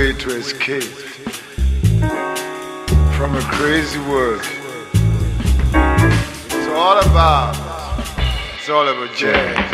way to escape from a crazy world. It's all about jazz.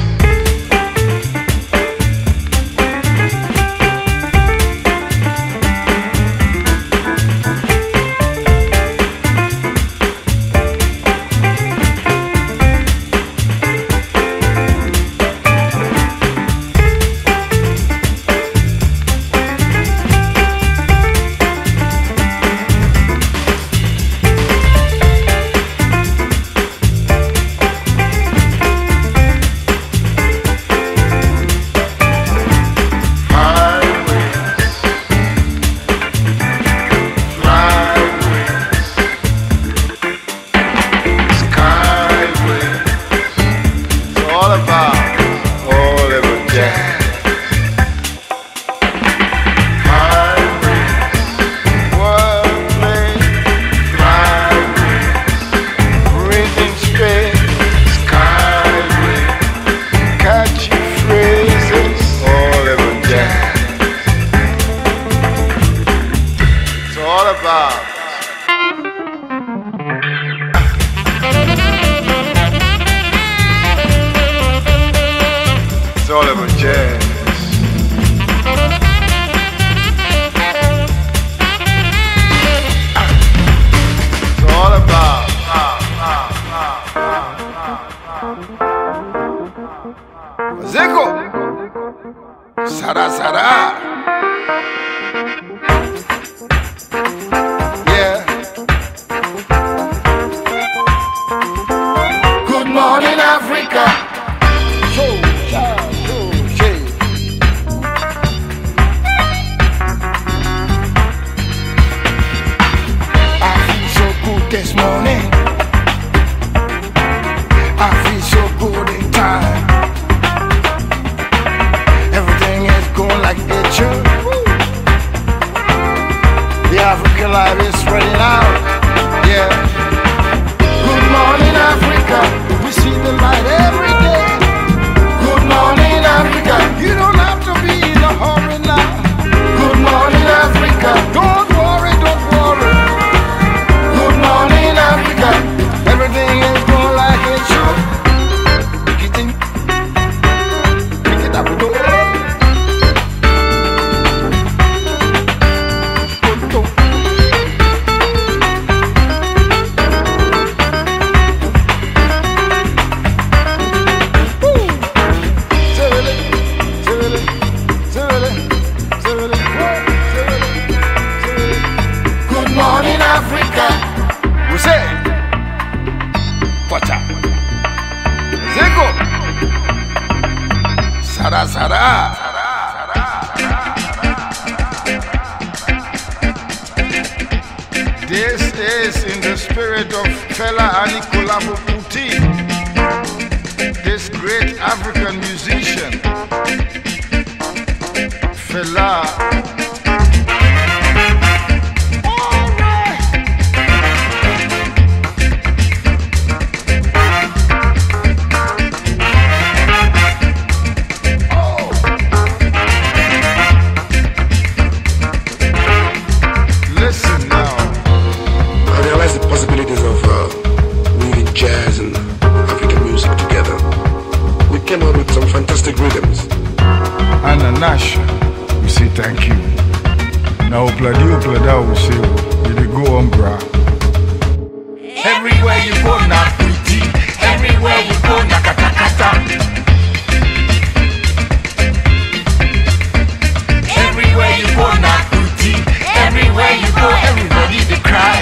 It's all about jazz. It's all about Zeko Sara Sara. Yeah. Good morning, Africa. This morning, I feel so good in time. Everything is going like it should. The African life is spreading out. Yeah. Good morning, Africa. We see the light every day. Good morning, Africa. You don't have to be in a hurry now. Good morning, Africa. Don't worry, don't worry. Good morning, Africa. Everything is going like it should. Pick it up, go. Good morning, Africa. Say, Pacha, Zeko, Sara Sara. This is in the spirit of Fela Anikulapo Kuti, this great African musician, Fela. Nash, we say thank you. Now, Pladio Plada, we say, you go on, bra. Everywhere you go, na pretty. Everywhere you go, na katakata. Everywhere you go, na pretty. Everywhere you go, everybody they cry.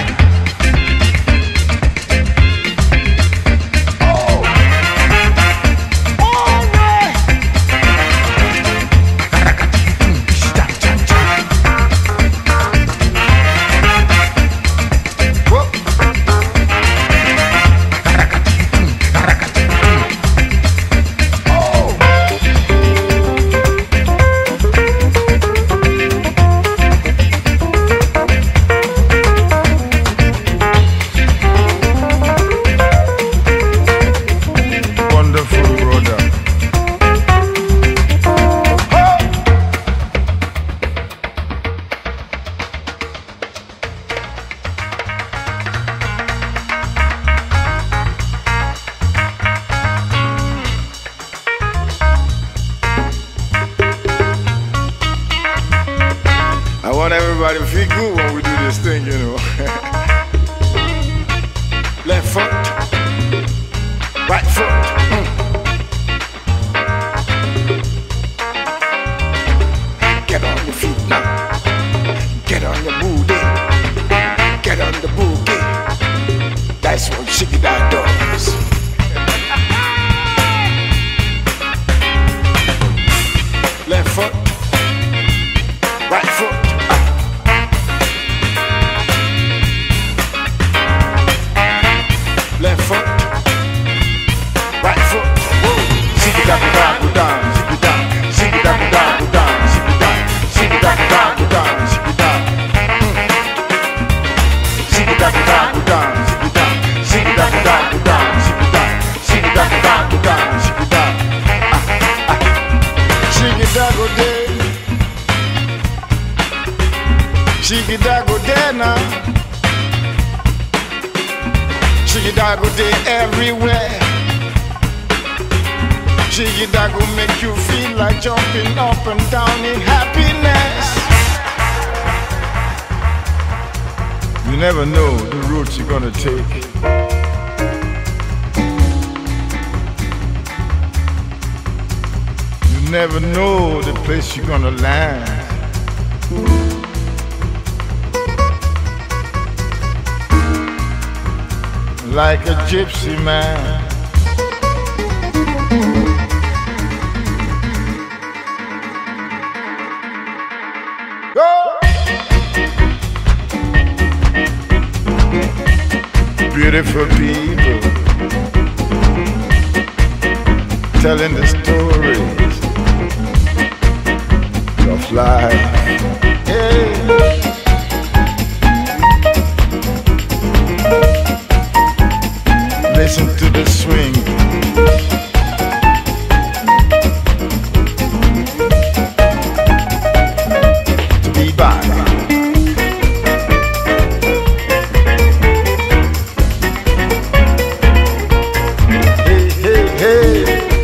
want everybody to feel good when we do this thing, you know. Left foot, right foot. Get on your feet now. Get on your booty. Get on the boogie. That's what Shiggy Dog does. Left foot, right foot. Left foot, right foot. Shiggy Dog go down, Shiggy Dog, Shiggy Dog go down, Shiggy Dog, Shiggy Dog go down, Shiggy Dog. Shiggy Dog go down, Shiggy Dog, Shiggy Dog go down, Shiggy Dog, Shiggy Dog go down, Shiggy Dog. Shiggy Dog go there, Shiggy Dog go there now. Shiggy Dog go there everywhere. Shiggy Dog go make you feel like jumping up and down in happiness. You never know the route you're gonna take. You never know the place you're gonna land. Like a gypsy man. Go! Beautiful people telling the stories of life. Yeah. Listen to the swing. To be back. Hey, hey, hey.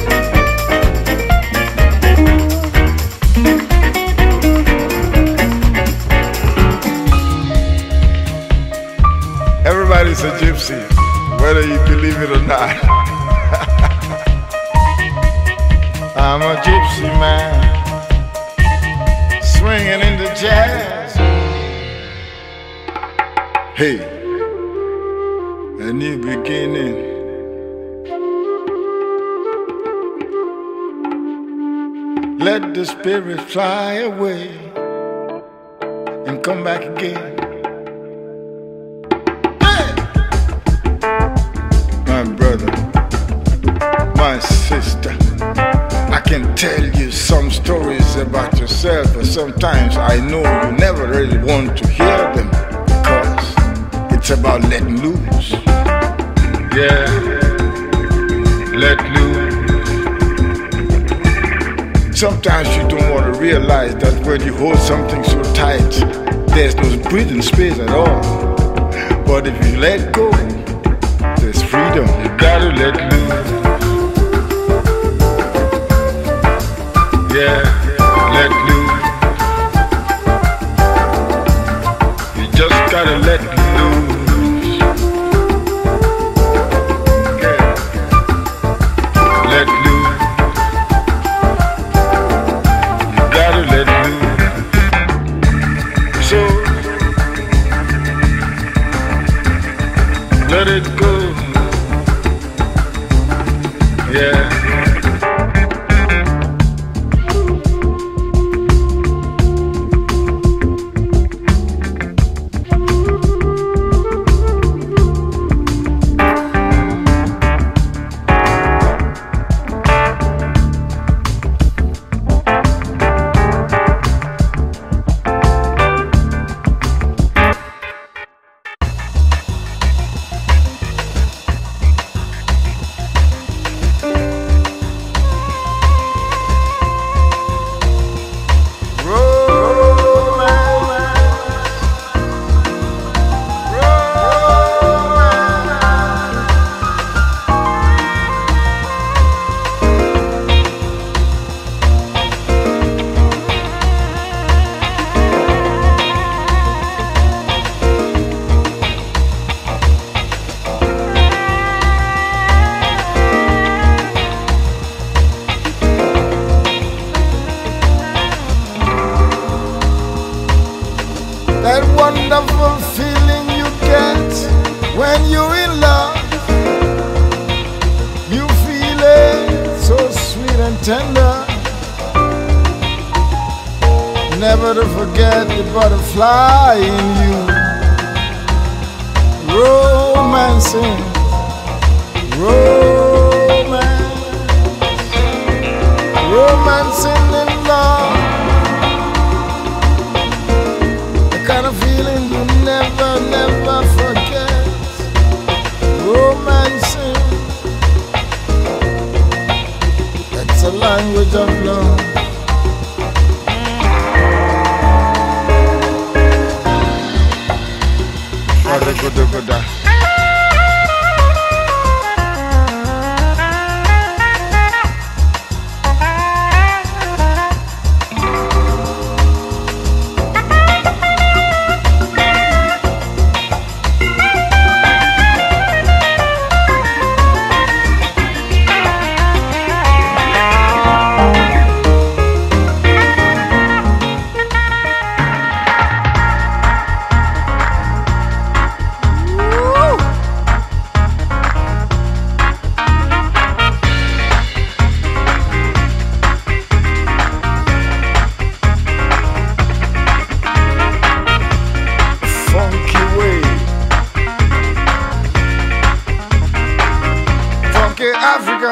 Everybody's a gypsy, whether you believe it or not. I'm a gypsy man, swinging in the jazz. Hey, a new beginning. Let the spirit fly away and come back again. My sister, I can tell you some stories about yourself, but sometimes I know you never really want to hear them because it's about letting loose. Yeah, let loose. Sometimes you don't want to realize that when you hold something so tight, there's no breathing space at all. But if you let go, there's freedom. You gotta let loose. Yeah, let loose. You just gotta let loose. Yeah, let loose. You gotta let loose. So let it go. Yeah. that wonderful feeling you get when you're in love. You feel it so sweet and tender. Never to forget the butterfly in you. Romancing, romance, romancing in love. The kind of feeling you never, never forget. Romancing, that's a language of love. Africa.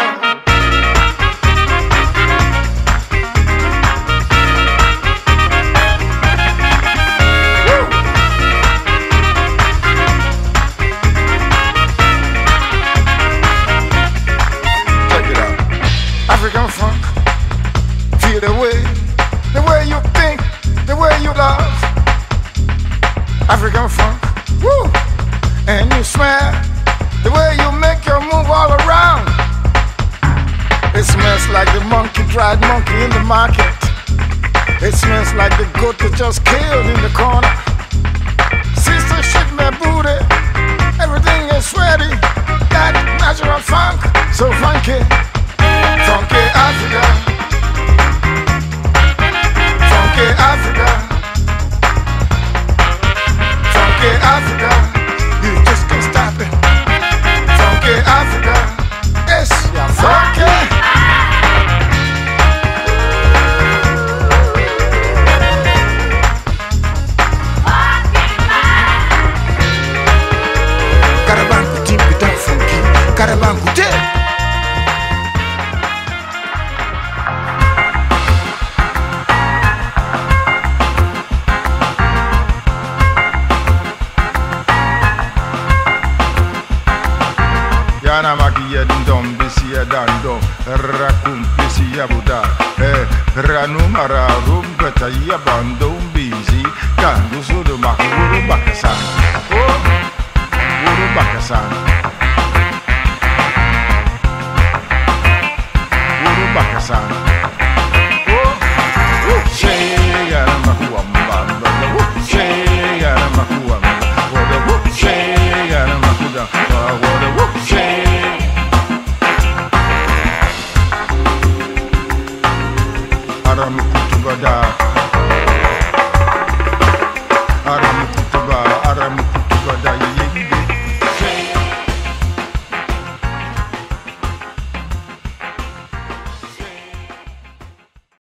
Woo. Check it out. African funk. Feel the way you think, the way you love. African funk. Woo. And you smell the way you make your move all around. It smells like the monkey, dried monkey in the market. It smells like the goat that just killed in the corner. Sister, shake my booty. Everything is ready. That natural funk, so funky. Funky Africa. Funky Africa. Funky Africa. You just can't stop it. Funky Africa. Yes, yeah, funky. Yana makia dindom bisia dando rakum bisia buda ranu mara rum betaya bando bizi kandu sudu makuru bakasan uru bakasan uru bakasan